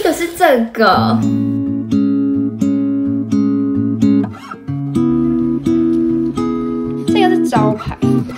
一个是这个。 这个是招牌，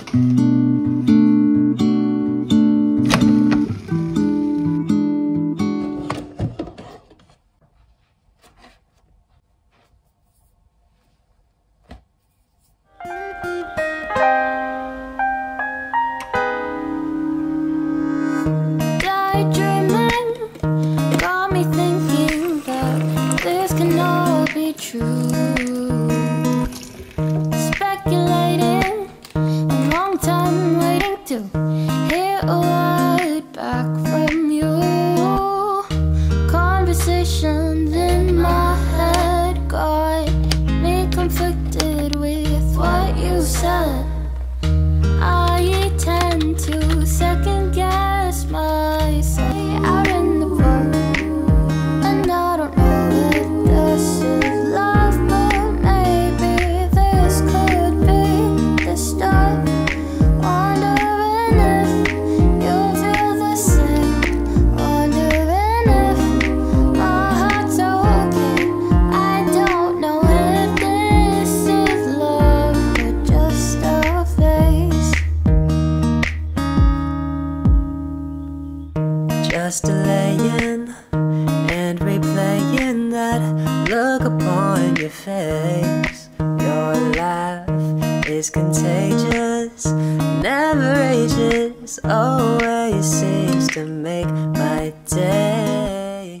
Just delaying and replaying that look upon your face. Your laugh is contagious, never ages, always seems to make my day.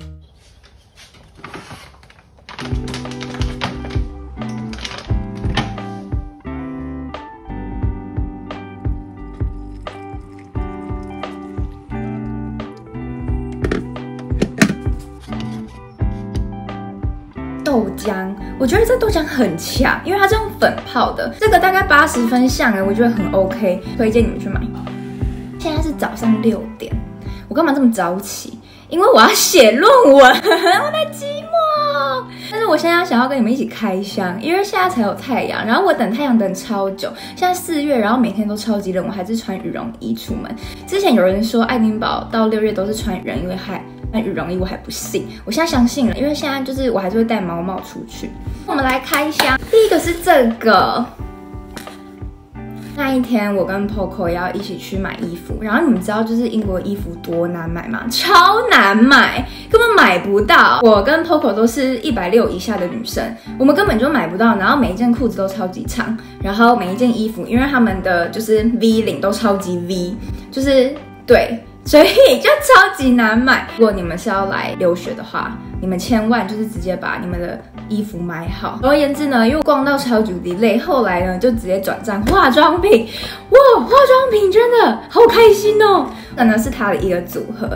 豆浆，我觉得这豆浆很强，因为它是用粉泡的，这个大概80分像我觉得很 OK， 推荐你们去买。现在是早上6点，我干嘛这么早起？因为我要写论文，我在寂寞。但是我现在想要跟你们一起开箱，因为现在才有太阳，然后我等太阳等超久。现在4月，然后每天都超级冷，我还是穿羽绒衣出门。之前有人说爱丁堡到6月都是穿羽绒衣，因为但羽绒衣我还不信，我现在相信了，因为现在就是我还是会戴毛帽出去。我们来开箱，第一个是这个。那一天我跟 Poco 要一起去买衣服，然后你们知道就是英国衣服多难买吗？超难买，根本买不到。我跟 Poco 都是160以下的女生，我们根本就买不到。然后每一件裤子都超级长，然后每一件衣服，因为他们的就是 V 领都超级 V， 就是对。所以就超级难买。如果你们是要来留学的话，你们千万就是直接把你们的衣服买好。总而言之呢，因为逛到超级无敌累，后来呢就直接转战化妆品。哇，化妆品真的好开心哦！这呢是它的一个组合，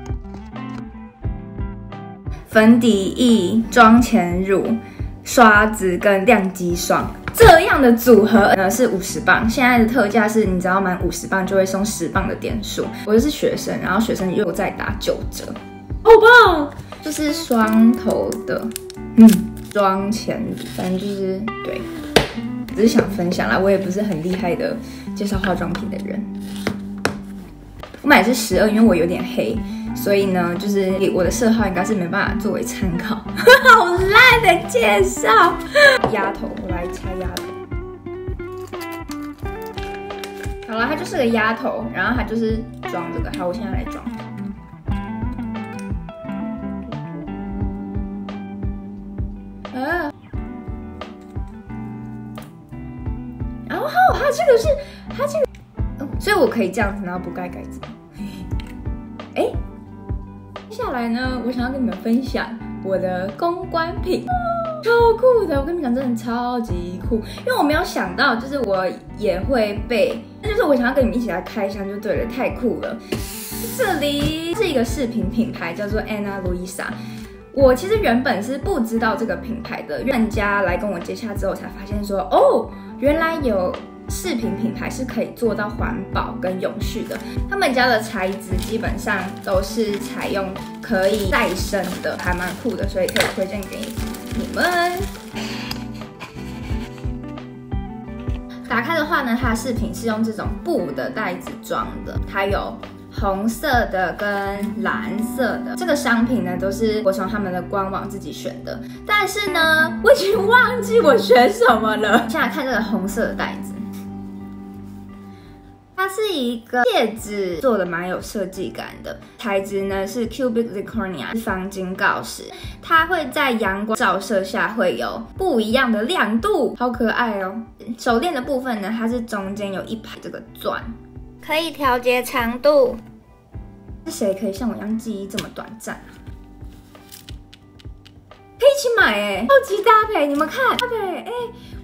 粉底液、妆前乳、刷子跟亮肌霜。这样的组合呢是50磅，现在的特价是你只要满50磅就会送10磅的点数。我就是学生，然后学生又再打9折，好棒！就是双头的，妆前乳，反正就是对，只是想分享啦，我也不是很厉害的介绍化妆品的人。我买的是12，因为我有点黑，所以呢，就是我的色号应该是没办法作为参考。好烂的介绍。鸭头，我来拆鸭头。好了，它就是个鸭头，然后它就是装这个。好，我现在来装。然后它这个是它这个，所以我可以这样子，然后不盖盖子。接下来呢，我想要跟你们分享我的公关品，超酷的！我跟你们讲，真的超级酷，因为我没有想到，就是我也会被，那就是我想要跟你们一起来开箱就对了，太酷了。这里是一个饰品品牌，叫做 Ana Luisa。我其实原本是不知道这个品牌的，人家来跟我接洽之后才发现说，哦，原来有饰品品牌是可以做到环保跟永续的。他们家的材质基本上都是采用可以再生的，还蛮酷的，所以可以推荐给你们。打开的话呢，它的饰品是用这种布的袋子装的，它有红色的跟蓝色的。这个商品呢，都是我从他们的官网自己选的。但是呢，我已经忘记我选什么了。现在看这个红色的袋子。它是一个戒指，做的蛮有设计感的。材质呢是 Cubic Zirconia， 是方晶锆石，它会在阳光照射下会有不一样的亮度，好可爱哦。手链的部分呢，它是中间有一排这个钻，可以调节长度。是谁可以像我一样记忆这么短暂啊？可以一起买哎，超级搭配，你们看搭配哎，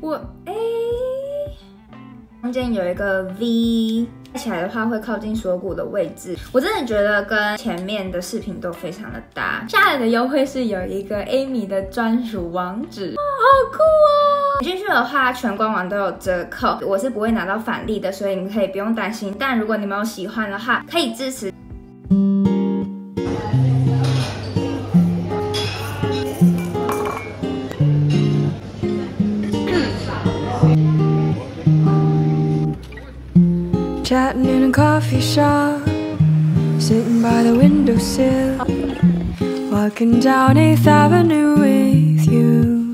中间有一个 V， 戴起来的话会靠近锁骨的位置，我真的觉得跟前面的饰品都非常的搭。下来的优惠是有一个 Amy 的专属网址，好酷哦！进去的话，全官网都有折扣，我是不会拿到返利的，所以你们可以不用担心。但如果你们有喜欢的话，可以支持。 Chatting in a coffee shop, sitting by the windowsill, walking down 8th Avenue with you.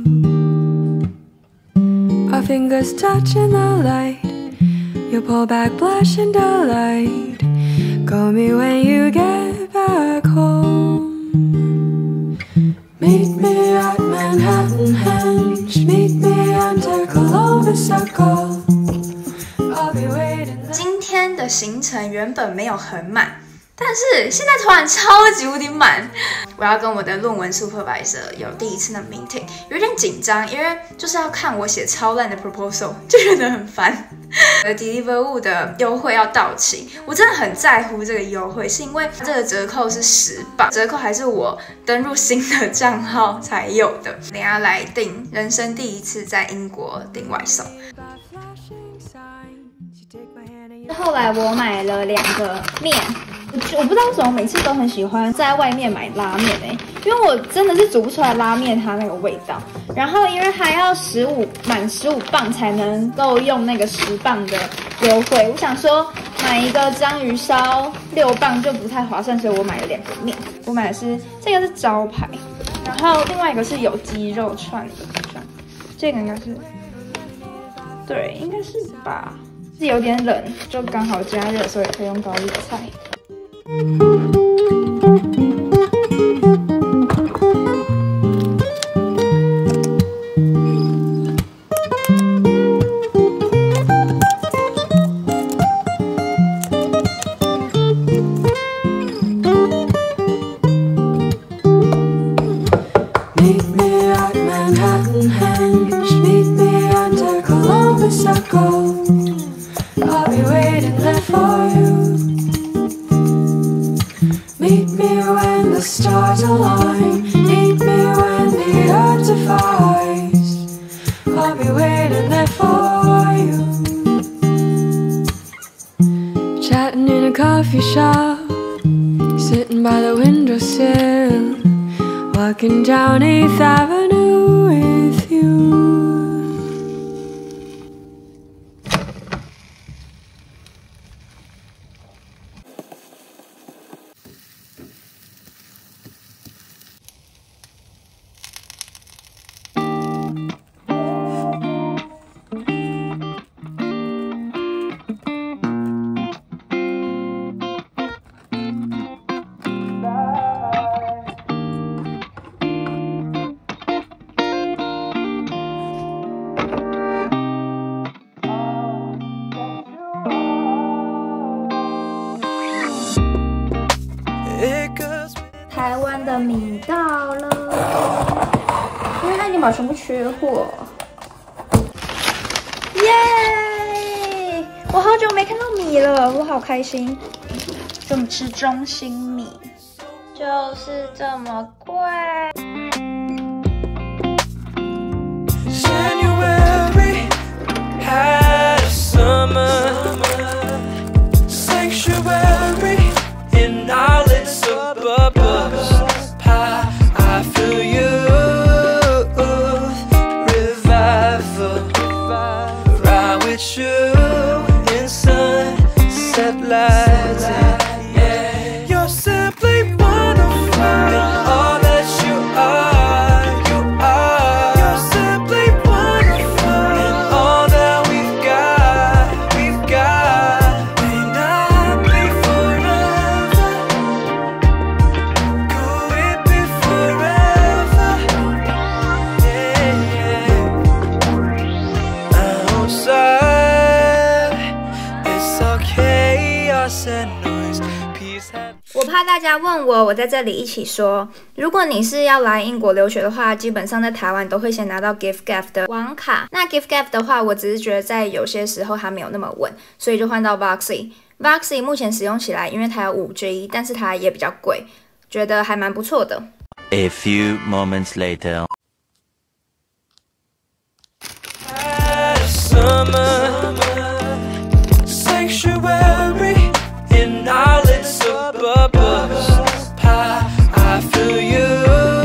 Our fingers touching the light, you pull back blush and delight. Call me when you get back home. Meet me at Manhattan Henge, meet me under Columbus Circle.I'll be waiting. 今天的行程原本没有很满，但是现在突然超级无敌满。我要跟我的论文 supervisor 有第一次的 meeting， 有点紧张，因为就是要看我写超烂的 proposal， 就觉得很烦。我的 Deliveroo 的优惠要到期，我真的很在乎这个优惠，是因为这个折扣是10磅，折扣还是我登入新的账号才有的。等一下来订，人生第一次在英国订外送。后来我买了2个面，我不知道为什么每次都很喜欢在外面买拉面因为我真的是煮不出来拉面它那个味道。然后因为还要满15磅才能够用那个10磅的优惠，我想说买一个章鱼烧6磅就不太划算，所以我买了2个面。我买的是这个是招牌，然后另外一个是有鸡肉串的，这个应该是对，应该是吧。是有点冷，就刚好加热，所以可以用高丽菜。 Meet me at Manhattan Henge, meet me under Columbus Circle.I'll be waiting there for you. Meet me when the stars align. Meet me when the earth defies. I'll be waiting there for you. Chatting in a coffee shop, sitting by the windowsill, walking down 8th Avenue with you. 台湾的米到了，因为它已经把全部缺货。耶！我好久没看到米了，我好开心。就吃中心米，就是这么贵。 January had a summer sanctuary in our little suburbs. I feel you, revival, ride with you in sunset lights. Yeah. 大家问我，我在这里一起说。如果你是要来英国留学的话，基本上在台湾都会先拿到 giffgaff 的网卡。那 giffgaff 的话，我只是觉得在有些时候它没有那么稳，所以就换到 Voxy。Voxy 目前使用起来，因为它有5G， 但是它也比较贵，觉得还蛮不错的。 A few moments later. Summer sanctuary in our little suburbs. I feel you,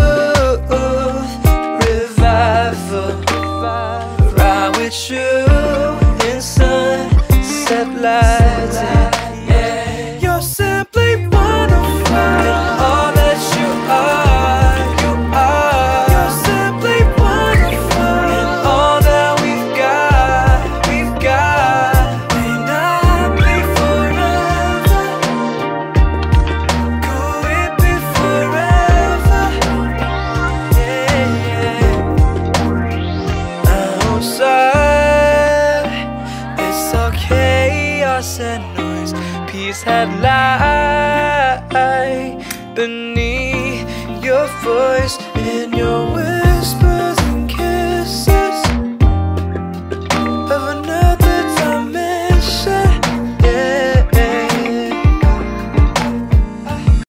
revival. Ride with you in sunset lights. Yeah, you're simply wonderful in all that you are. You are. You're simply wonderful in all that we've got. We've got. May not be forever. Could it be forever? Yeah, yeah. Outside, it's all chaos and noise. Peace had lied beneath your voice and your whisper.